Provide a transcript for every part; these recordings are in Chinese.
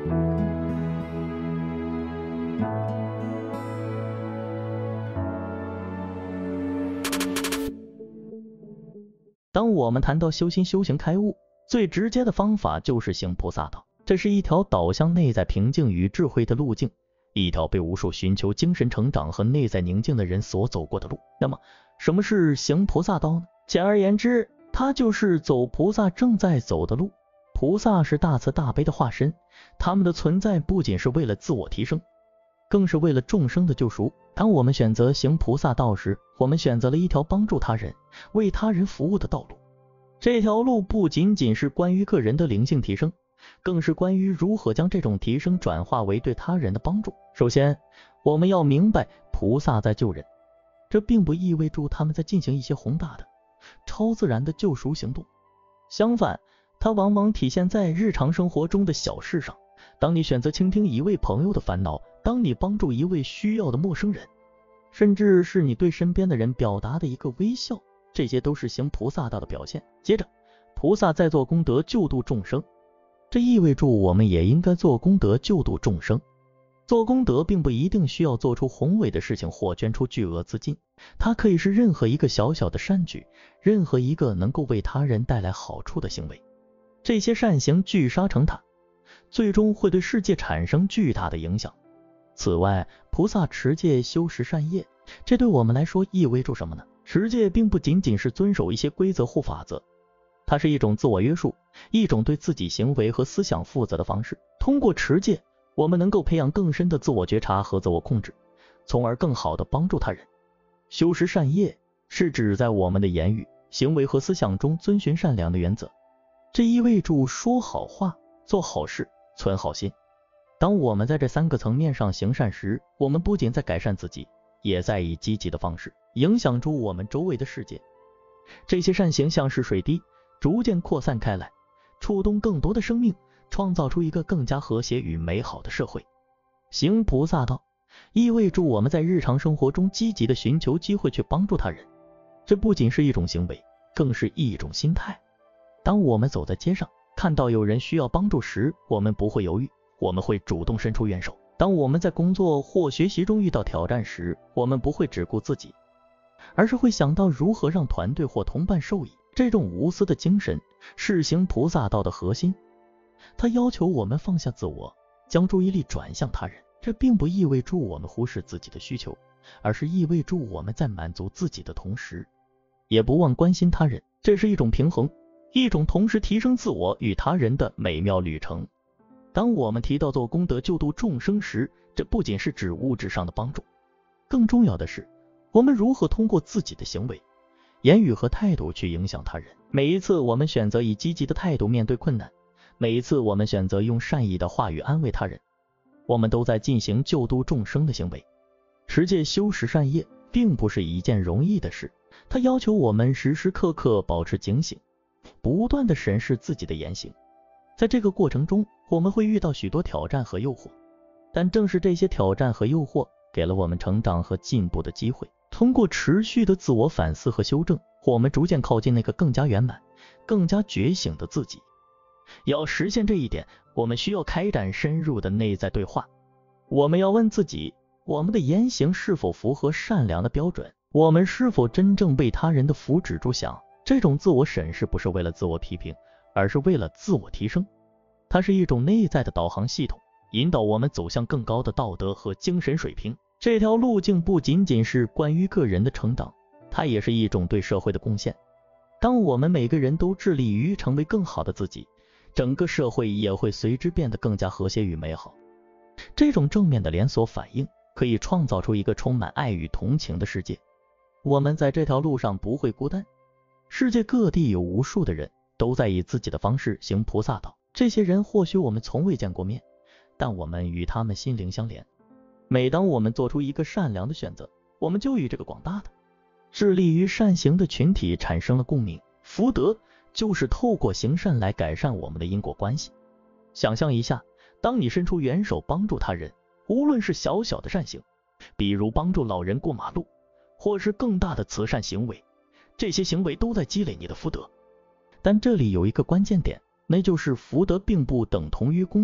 当我们谈到修心修行开悟，最直接的方法就是行菩萨道。这是一条导向内在平静与智慧的路径，一条被无数寻求精神成长和内在宁静的人所走过的路。那么，什么是行菩萨道呢？简而言之，它就是走菩萨正在走的路。菩萨是大慈大悲的化身，他们的存在不仅是为了自我提升，更是为了众生的救赎。当我们选择行菩萨道时，我们选择了一条帮助他人、为他人服务的道路。这条路不仅仅是关于个人的灵性提升，更是关于如何将这种提升转化为对他人的帮助。首先，我们要明白菩萨在救人，这并不意味着他们在进行一些宏大的、超自然的救赎行动。相反，它往往体现在日常生活中的小事上。当你选择倾听一位朋友的烦恼，当你帮助一位需要的陌生人，甚至是你对身边的人表达的一个微笑，这些都是行菩萨道的表现。接着，菩萨在做功德救度众生，这意味着我们也应该做功德救度众生。做功德并不一定需要做出宏伟的事情或捐出巨额资金，它可以是任何一个小小的善举，任何一个能够为他人带来好处的行为。这些善行聚沙成塔，最终会对世界产生巨大的影响。此外，菩萨持戒修持善业，这对我们来说意味着什么呢？持戒并不仅仅是遵守一些规则或法则，它是一种自我约束，一种对自己行为和思想负责的方式。通过持戒，我们能够培养更深的自我觉察和自我控制，从而更好地帮助他人。修持善业是指在我们的言语、行为和思想中遵循善良的原则，这意味着说好话、做好事、存好心。当我们在这三个层面上行善时，我们不仅在改善自己，也在以积极的方式影响着我们周围的世界。这些善行像是水滴，逐渐扩散开来，触动更多的生命，创造出一个更加和谐与美好的社会。行菩萨道意味着我们在日常生活中积极的寻求机会去帮助他人，这不仅是一种行为，更是一种心态。当我们走在街上，看到有人需要帮助时，我们不会犹豫，我们会主动伸出援手。当我们在工作或学习中遇到挑战时，我们不会只顾自己，而是会想到如何让团队或同伴受益。这种无私的精神是行菩萨道的核心，它要求我们放下自我，将注意力转向他人。这并不意味着我们忽视自己的需求，而是意味着我们在满足自己的同时，也不忘关心他人。这是一种平衡，一种同时提升自我与他人的美妙旅程。当我们提到做功德救度众生时，这不仅是指物质上的帮助，更重要的是我们如何通过自己的行为、言语和态度去影响他人。每一次我们选择以积极的态度面对困难，每一次我们选择用善意的话语安慰他人，我们都在进行救度众生的行为。持戒修持善业并不是一件容易的事，它要求我们时时刻刻保持警醒，不断地审视自己的言行。在这个过程中，我们会遇到许多挑战和诱惑，但正是这些挑战和诱惑给了我们成长和进步的机会。通过持续的自我反思和修正，我们逐渐靠近那个更加圆满、更加觉醒的自己。要实现这一点，我们需要开展深入的内在对话。我们要问自己，我们的言行是否符合善良的标准？我们是否真正为他人的福祉着想？这种自我审视不是为了自我批评，而是为了自我提升。它是一种内在的导航系统，引导我们走向更高的道德和精神水平。这条路径不仅仅是关于个人的成长，它也是一种对社会的贡献。当我们每个人都致力于成为更好的自己，整个社会也会随之变得更加和谐与美好。这种正面的连锁反应可以创造出一个充满爱与同情的世界。我们在这条路上不会孤单，世界各地有无数的人都在以自己的方式行菩萨道。这些人或许我们从未见过面，但我们与他们心灵相连。每当我们做出一个善良的选择，我们就与这个广大的致力于善行的群体产生了共鸣。福德就是透过行善来改善我们的因果关系。想象一下，当你伸出援手帮助他人，无论是小小的善行，比如帮助老人过马路，或是更大的慈善行为，这些行为都在积累你的福德。但这里有一个关键点，那就是福德并不等同于功德。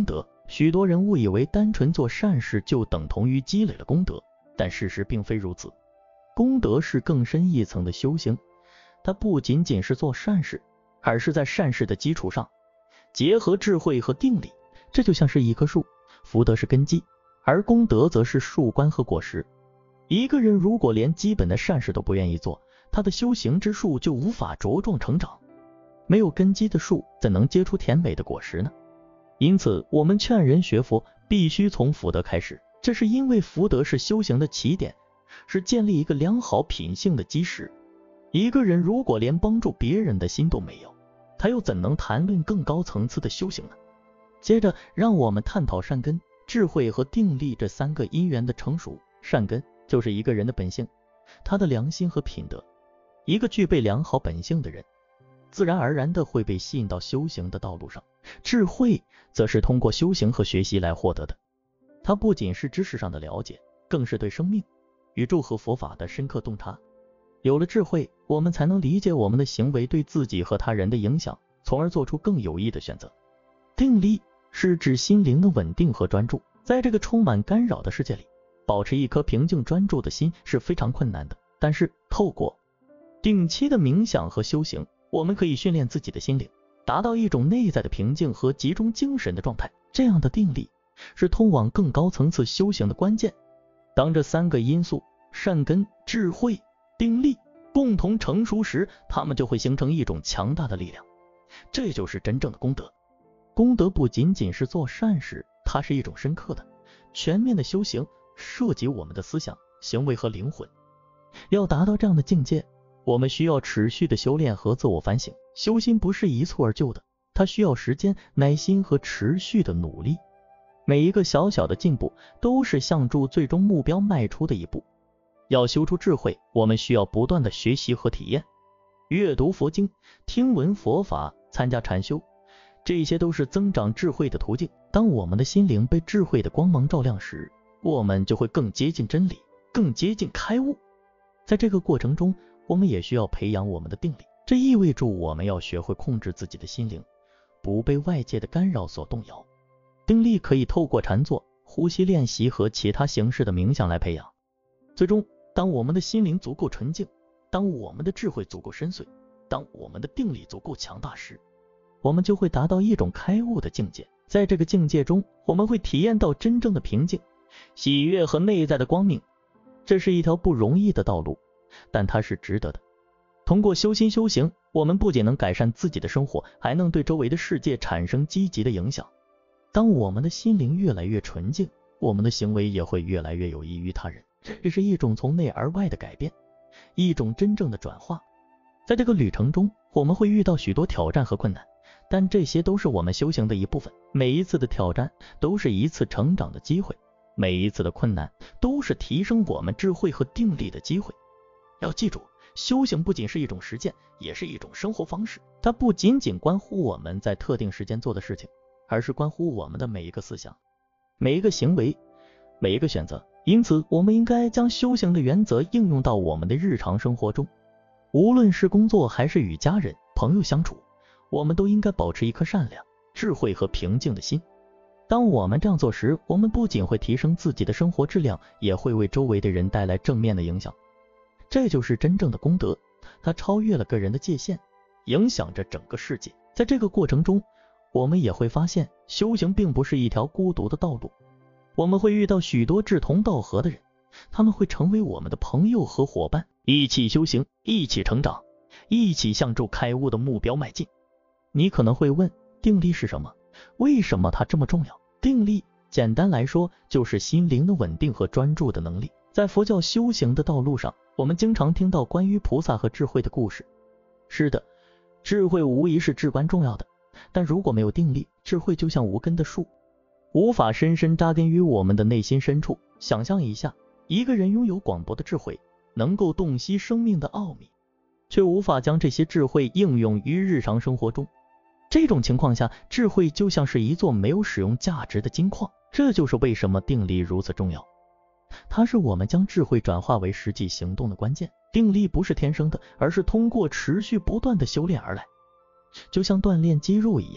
许多人误以为单纯做善事就等同于积累了功德，但事实并非如此。功德是更深一层的修行，它不仅仅是做善事，而是在善事的基础上结合智慧和定力。这就像是一棵树，福德是根基，而功德则是树冠和果实。一个人如果连基本的善事都不愿意做，他的修行之树就无法茁壮成长。没有根基的树怎能结出甜美的果实呢？因此我们劝人学佛必须从福德开始，这是因为福德是修行的起点，是建立一个良好品性的基石。一个人如果连帮助别人的心都没有，他又怎能谈论更高层次的修行呢？接着让我们探讨善根、智慧和定力这三个因缘的成熟。善根就是一个人的本性，他的良心和品德。一个具备良好本性的人，自然而然的会被吸引到修行的道路上。智慧则是通过修行和学习来获得的，它不仅是知识上的了解，更是对生命、宇宙和佛法的深刻洞察。有了智慧，我们才能理解我们的行为对自己和他人的影响，从而做出更有益的选择。定力是指心灵的稳定和专注。在这个充满干扰的世界里，保持一颗平静专注的心是非常困难的，但是透过定期的冥想和修行，我们可以训练自己的心灵，达到一种内在的平静和集中精神的状态。这样的定力是通往更高层次修行的关键。当这三个因素善根、智慧、定力共同成熟时，它们就会形成一种强大的力量，这就是真正的功德。功德不仅仅是做善事，它是一种深刻的、全面的修行，涉及我们的思想、行为和灵魂。要达到这样的境界，我们需要持续的修炼和自我反省。修心不是一蹴而就的，它需要时间、耐心和持续的努力。每一个小小的进步都是向助最终目标迈出的一步。要修出智慧，我们需要不断的学习和体验，阅读佛经、听闻佛法、参加禅修，这些都是增长智慧的途径。当我们的心灵被智慧的光芒照亮时，我们就会更接近真理，更接近开悟。在这个过程中，我们也需要培养我们的定力，这意味着我们要学会控制自己的心灵，不被外界的干扰所动摇。定力可以透过禅坐、呼吸练习和其他形式的冥想来培养。最终，当我们的心灵足够纯净，当我们的智慧足够深邃，当我们的定力足够强大时，我们就会达到一种开悟的境界。在这个境界中，我们会体验到真正的平静、喜悦和内在的光明。这是一条不容易的道路，但它是值得的。通过修心修行，我们不仅能改善自己的生活，还能对周围的世界产生积极的影响。当我们的心灵越来越纯净，我们的行为也会越来越有益于他人。这是一种从内而外的改变，一种真正的转化。在这个旅程中，我们会遇到许多挑战和困难，但这些都是我们修行的一部分。每一次的挑战都是一次成长的机会，每一次的困难都是提升我们智慧和定力的机会。要记住，修行不仅是一种实践，也是一种生活方式。它不仅仅关乎我们在特定时间做的事情，而是关乎我们的每一个思想、每一个行为、每一个选择。因此，我们应该将修行的原则应用到我们的日常生活中。无论是工作还是与家人、朋友相处，我们都应该保持一颗善良、智慧和平静的心。当我们这样做时，我们不仅会提升自己的生活质量，也会为周围的人带来正面的影响。这就是真正的功德，它超越了个人的界限，影响着整个世界。在这个过程中，我们也会发现，修行并不是一条孤独的道路。我们会遇到许多志同道合的人，他们会成为我们的朋友和伙伴，一起修行，一起成长，一起向着开悟的目标迈进。你可能会问，定力是什么？为什么它这么重要？定力简单来说就是心灵的稳定和专注的能力。在佛教修行的道路上，我们经常听到关于菩萨和智慧的故事。是的，智慧无疑是至关重要的，但如果没有定力，智慧就像无根的树，无法深深扎根于我们的内心深处。想象一下，一个人拥有广博的智慧，能够洞悉生命的奥秘，却无法将这些智慧应用于日常生活中。这种情况下，智慧就像是一座没有使用价值的金矿。这就是为什么定力如此重要，它是我们将智慧转化为实际行动的关键。定力不是天生的，而是通过持续不断的修炼而来。就像锻炼肌肉一样，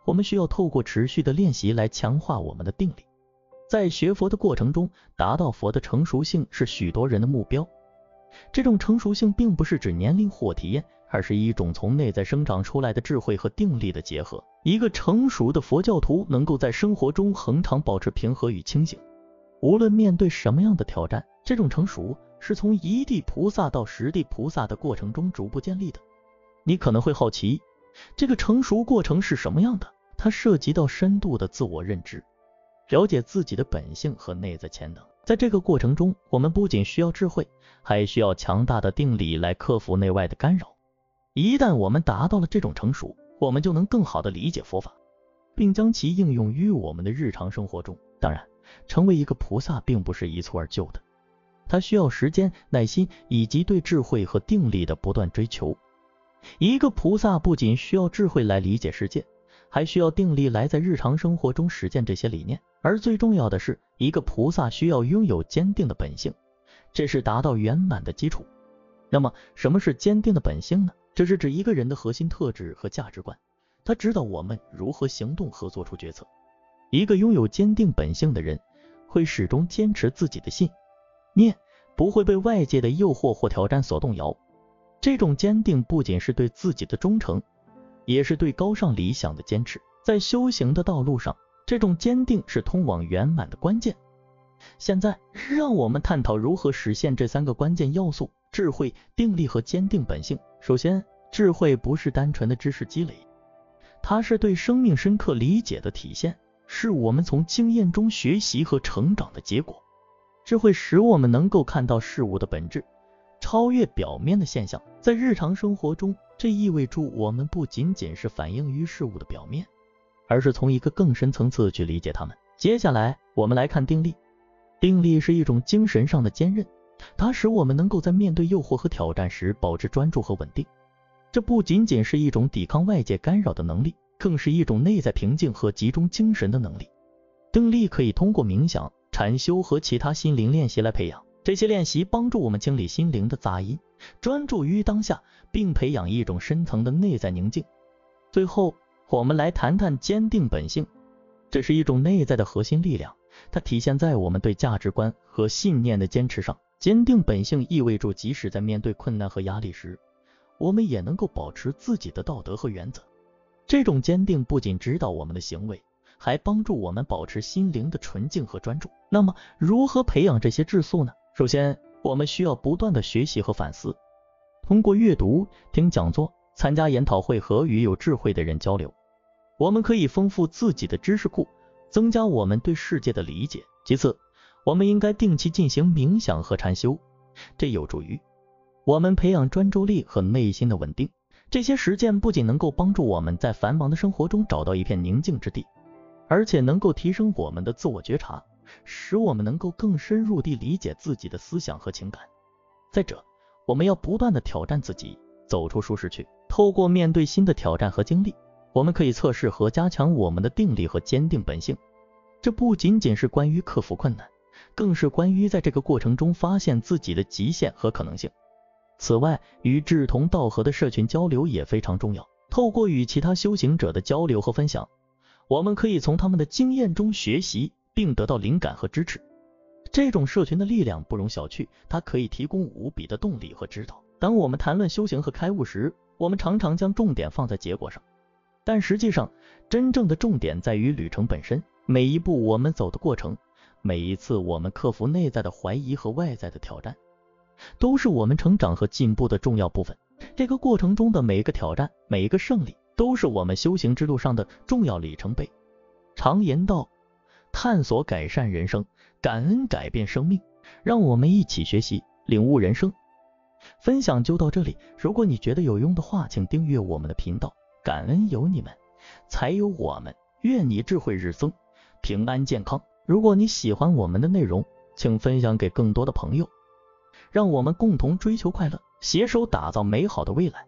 我们需要透过持续的练习来强化我们的定力。在学佛的过程中，达到佛的成熟性是许多人的目标。这种成熟性并不是指年龄或体验，而是一种从内在生长出来的智慧和定力的结合。一个成熟的佛教徒能够在生活中恒常保持平和与清醒，无论面对什么样的挑战。这种成熟是从一地菩萨到十地菩萨的过程中逐步建立的。你可能会好奇，这个成熟过程是什么样的？它涉及到深度的自我认知，了解自己的本性和内在潜能。在这个过程中，我们不仅需要智慧，还需要强大的定力来克服内外的干扰。一旦我们达到了这种成熟，我们就能更好地理解佛法，并将其应用于我们的日常生活中。当然，成为一个菩萨并不是一蹴而就的，它需要时间、耐心以及对智慧和定力的不断追求。一个菩萨不仅需要智慧来理解世界，还需要定力来在日常生活中实践这些理念。而最重要的是，一个菩萨需要拥有坚定的本性，这是达到圆满的基础。那么，什么是坚定的本性呢？这是指一个人的核心特质和价值观，它指导我们如何行动和做出决策。一个拥有坚定本性的人，会始终坚持自己的信念，不会被外界的诱惑或挑战所动摇。这种坚定不仅是对自己的忠诚，也是对高尚理想的坚持。在修行的道路上，这种坚定是通往圆满的关键。现在，让我们探讨如何实现这三个关键要素：智慧、定力和坚定本性。首先，智慧不是单纯的知识积累，它是对生命深刻理解的体现，是我们从经验中学习和成长的结果。智慧使我们能够看到事物的本质，超越表面的现象。在日常生活中，这意味着我们不仅仅是反映于事物的表面，而是从一个更深层次去理解它们。接下来，我们来看定力。定力是一种精神上的坚韧，它使我们能够在面对诱惑和挑战时保持专注和稳定。这不仅仅是一种抵抗外界干扰的能力，更是一种内在平静和集中精神的能力。定力可以通过冥想、禅修和其他心灵练习来培养。这些练习帮助我们清理心灵的杂音，专注于当下，并培养一种深层的内在宁静。最后，我们来谈谈坚定本性。这是一种内在的核心力量，它体现在我们对价值观和信念的坚持上。坚定本性意味着即使在面对困难和压力时，我们也能够保持自己的道德和原则。这种坚定不仅指导我们的行为，还帮助我们保持心灵的纯净和专注。那么，如何培养这些质素呢？首先，我们需要不断的学习和反思，通过阅读、听讲座、参加研讨会和与有智慧的人交流，我们可以丰富自己的知识库，增加我们对世界的理解。其次，我们应该定期进行冥想和禅修，这有助于我们培养专注力和内心的稳定。这些实践不仅能够帮助我们在繁忙的生活中找到一片宁静之地，而且能够提升我们的自我觉察，使我们能够更深入地理解自己的思想和情感。再者，我们要不断地挑战自己，走出舒适区。透过面对新的挑战和经历，我们可以测试和加强我们的定力和坚定本性。这不仅仅是关于克服困难，更是关于在这个过程中发现自己的极限和可能性。此外，与志同道合的社群交流也非常重要。透过与其他修行者的交流和分享，我们可以从他们的经验中学习，并得到灵感和支持。这种社群的力量不容小觑，它可以提供无比的动力和指导。当我们谈论修行和开悟时，我们常常将重点放在结果上，但实际上，真正的重点在于旅程本身。每一步我们走的过程，每一次我们克服内在的怀疑和外在的挑战，都是我们成长和进步的重要部分。这个过程中的每一个挑战，每一个胜利，都是我们修行之路上的重要里程碑。常言道，探索改善人生，感恩改变生命。让我们一起学习，领悟人生。分享就到这里，如果你觉得有用的话，请订阅我们的频道。感恩有你们，才有我们。愿你智慧日增，平安健康。如果你喜欢我们的内容，请分享给更多的朋友，让我们共同追求快乐，携手打造美好的未来。